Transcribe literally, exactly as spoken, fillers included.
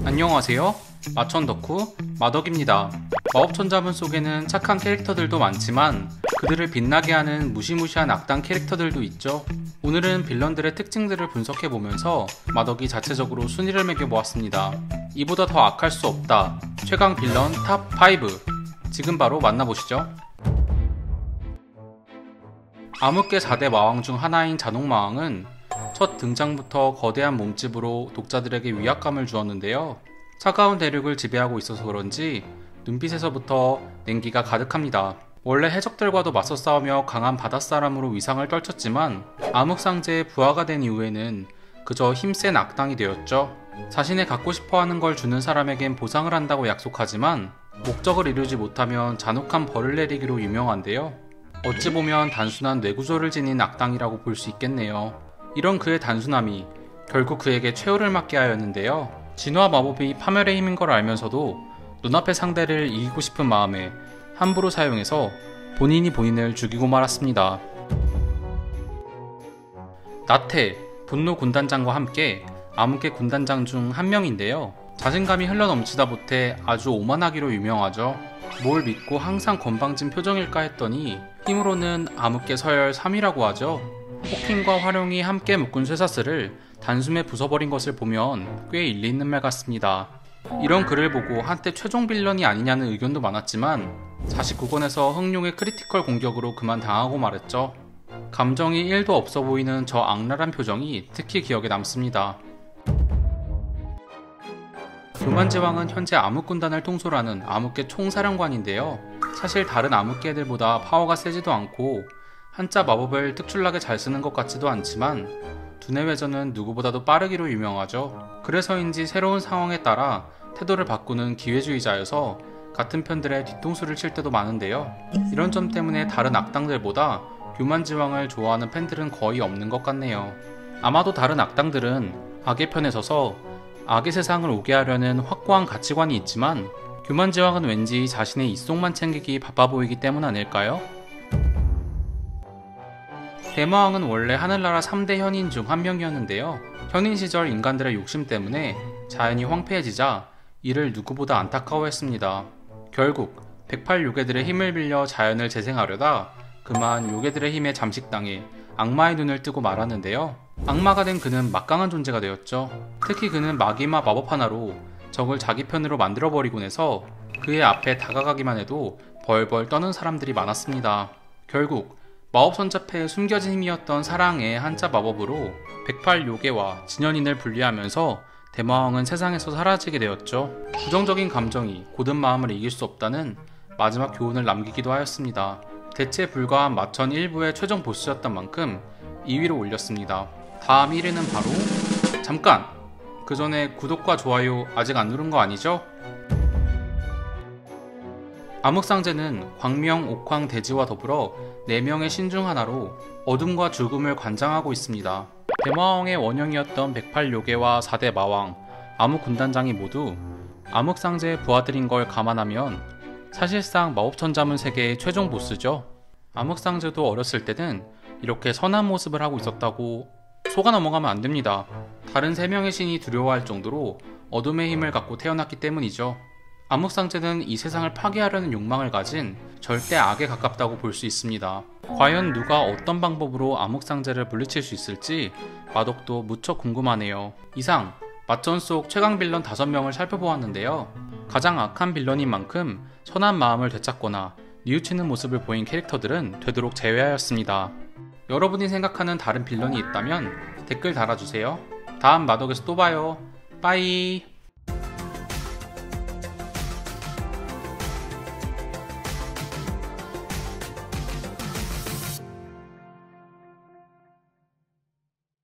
안녕하세요. 마천 덕후 마덕입니다. 마법천자문 속에는 착한 캐릭터들도 많지만 그들을 빛나게 하는 무시무시한 악당 캐릭터들도 있죠. 오늘은 빌런들의 특징들을 분석해보면서 마덕이 자체적으로 순위를 매겨보았습니다. 이보다 더 악할 수 없다. 최강 빌런 탑 파이브. 지금 바로 만나보시죠. 암흑계 사 대 마왕 중 하나인 잔혹마왕은 첫 등장부터 거대한 몸집으로 독자들에게 위압감을 주었는데요. 차가운 대륙을 지배하고 있어서 그런지 눈빛에서부터 냉기가 가득합니다. 원래 해적들과도 맞서 싸우며 강한 바닷사람으로 위상을 떨쳤지만 암흑상제의 부하가 된 이후에는 그저 힘센 악당이 되었죠. 자신의 갖고 싶어하는 걸 주는 사람에겐 보상을 한다고 약속하지만 목적을 이루지 못하면 잔혹한 벌을 내리기로 유명한데요. 어찌 보면 단순한 뇌구조를 지닌 악당이라고 볼 수 있겠네요. 이런 그의 단순함이 결국 그에게 최후를 맞게 하였는데요. 진화 마법이 파멸의 힘인 걸 알면서도 눈앞의 상대를 이기고 싶은 마음에 함부로 사용해서 본인이 본인을 죽이고 말았습니다. 나테, 분노 군단장과 함께 암흑계 군단장 중 한 명인데요. 자신감이 흘러넘치다 못해 아주 오만하기로 유명하죠. 뭘 믿고 항상 건방진 표정일까 했더니 힘으로는 암흑계 서열 삼 위라고 하죠. 호킹과 활용이 함께 묶은 쇠사슬을 단숨에 부숴버린 것을 보면 꽤 일리 있는 말 같습니다. 이런 글을 보고 한때 최종 빌런이 아니냐는 의견도 많았지만 사십구 권에서 흥룡의 크리티컬 공격으로 그만 당하고 말했죠. 감정이 일도 없어 보이는 저 악랄한 표정이 특히 기억에 남습니다. 교만지왕은 현재 암흑군단을 통솔하는 암흑계 총사령관인데요. 사실 다른 암흑계들보다 파워가 세지도 않고 한자 마법을 특출나게 잘 쓰는 것 같지도 않지만 두뇌 회전은 누구보다도 빠르기로 유명하죠. 그래서인지 새로운 상황에 따라 태도를 바꾸는 기회주의자여서 같은 편들의 뒤통수를 칠 때도 많은데요. 이런 점 때문에 다른 악당들보다 교만지왕을 좋아하는 팬들은 거의 없는 것 같네요. 아마도 다른 악당들은 악의 편에 서서 악의 세상을 오게 하려는 확고한 가치관이 있지만 교만지왕은 왠지 자신의 이속만 챙기기 바빠 보이기 때문 아닐까요? 대마왕은 원래 하늘나라 삼 대 현인 중 한 명이었는데요. 현인 시절 인간들의 욕심 때문에 자연이 황폐해지자 이를 누구보다 안타까워했습니다. 결국 백팔 요괴들의 힘을 빌려 자연을 재생하려다 그만 요괴들의 힘에 잠식당해 악마의 눈을 뜨고 말았는데요. 악마가 된 그는 막강한 존재가 되었죠. 특히 그는 마기마 마법 하나로 적을 자기 편으로 만들어버리곤 해서 그의 앞에 다가가기만 해도 벌벌 떠는 사람들이 많았습니다. 결국 마법선자패의 숨겨진 힘이었던 사랑의 한자 마법으로 백팔 요괴와 진현인을 분리하면서 대마왕은 세상에서 사라지게 되었죠. 부정적인 감정이 고든 마음을 이길 수 없다는 마지막 교훈을 남기기도 하였습니다. 대체 불과한 마천 일 부의 최종 보스였던 만큼 이 위로 올렸습니다. 다음 일 위는 바로 잠깐! 그 전에 구독과 좋아요 아직 안 누른 거 아니죠? 암흑상제는 광명, 옥황, 대지와 더불어 네 명의 신 중 하나로 어둠과 죽음을 관장하고 있습니다. 대마왕의 원형이었던 백팔 요괴와 사 대 마왕, 암흑군단장이 모두 암흑상제의 부하들인 걸 감안하면 사실상 마법천자문 세계의 최종 보스죠. 암흑상제도 어렸을 때는 이렇게 선한 모습을 하고 있었다고 속아 넘어가면 안 됩니다. 다른 세 명의 신이 두려워할 정도로 어둠의 힘을 갖고 태어났기 때문이죠. 암흑상제는 이 세상을 파괴하려는 욕망을 가진 절대 악에 가깝다고 볼 수 있습니다. 과연 누가 어떤 방법으로 암흑상제를 물리칠 수 있을지 마덕도 무척 궁금하네요. 이상 마천 속 최강 빌런 다섯 명을 살펴보았는데요. 가장 악한 빌런인 만큼 선한 마음을 되찾거나 뉘우치는 모습을 보인 캐릭터들은 되도록 제외하였습니다. 여러분이 생각하는 다른 빌런이 있다면 댓글 달아주세요. 다음 마덕에서 또 봐요. 빠이.